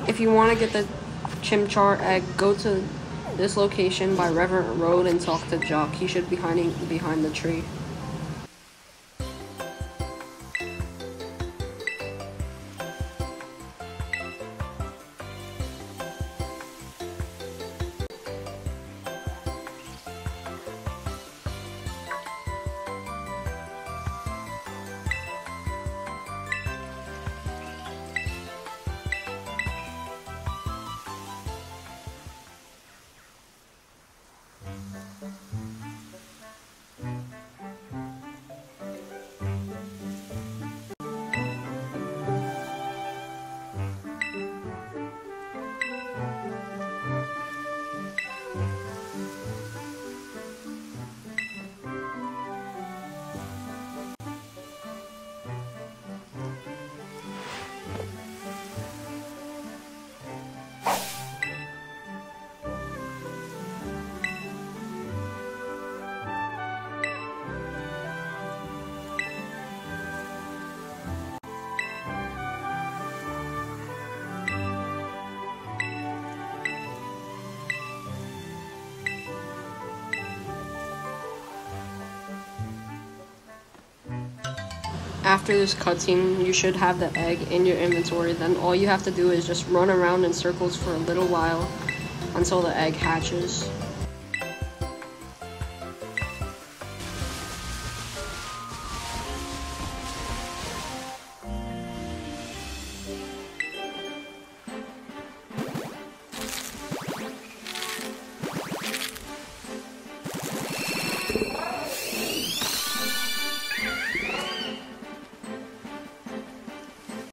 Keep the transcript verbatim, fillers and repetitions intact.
if you want to get the Chimchar egg, go to this location by Reverend Road and talk to Jock. He should be hiding behind the tree. After this cutscene, you should have the egg in your inventory. Then all you have to do is just run around in circles for a little while until the egg hatches.